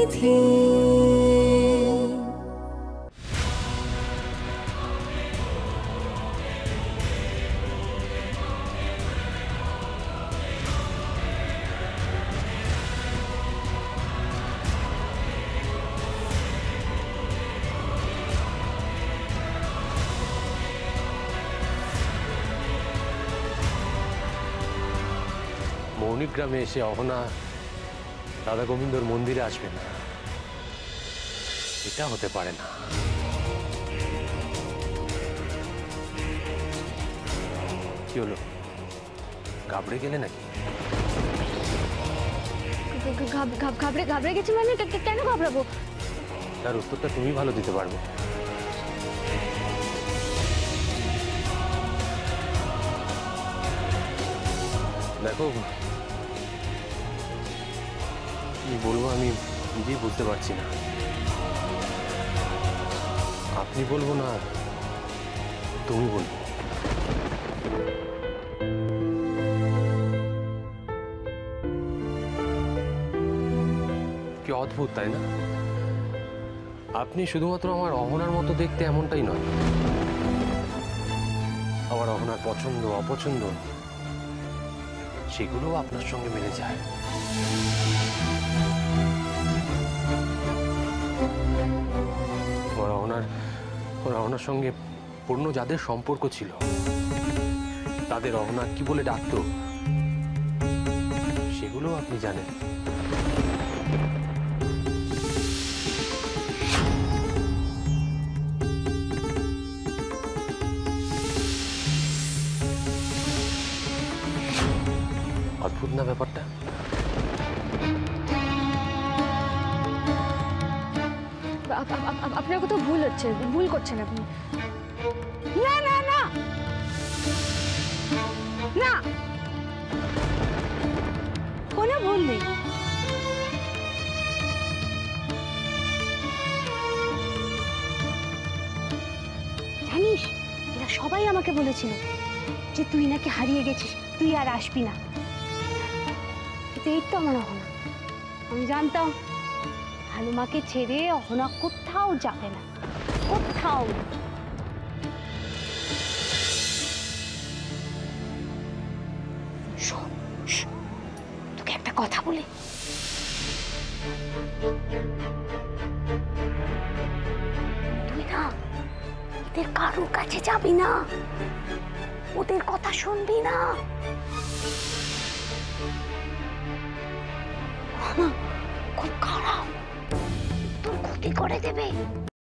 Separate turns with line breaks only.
বিধি।
মৌনিগ্রামে এসে অহনা দাদা গোবিন্দর মন্দিরে আসবে না, এটা হতে পারে না। কি হলো, ঘাবড়ে গেলে নাকি?
ঘাবড়ে গেছি মানে? কেন ঘাবড়াবো?
তার উত্তরটা তুমি ভালো দিতে পারবে। দেখো, কি বলবো আমি নিজেই বুঝতে পারছি না। আপনি বলবো না, তুমি বলবো। কি অদ্ভুত, তাই না? আপনি শুধুমাত্র আমার অহনার মতো দেখতে এমনটাই নয়, আমার অহনার পছন্দ অপছন্দ সেগুলোও আপনার সঙ্গে মিলে যায়। অহনার সঙ্গে পূর্ণ যাদের সম্পর্ক ছিল, তাদের অহনা কি বলে ডাকত সেগুলোও আপনি জানেন। অদ্ভুত না ব্যাপারটা?
আপনার কোথাও ভুল হচ্ছে, ভুল করছেন আপনি। না না না না, কোনো ভুল নেই। জানিস, এরা সবাই আমাকে বলেছিল যে তুই নাকি হারিয়ে গেছিস, তুই আর আসবি না। কিন্তু এই তো আমার অহনা। আমি জানতাম হালুমাকে ছেড়ে অহনা কোথাও যাবে না, কোথাও। শোন, তোকে একটা কথা বলি। তুই না এদের কারোর কাছে যাবি না, ওদের কথা শুনবি না। খুব খারাপ, তোর ক্ষতি করে দেবে।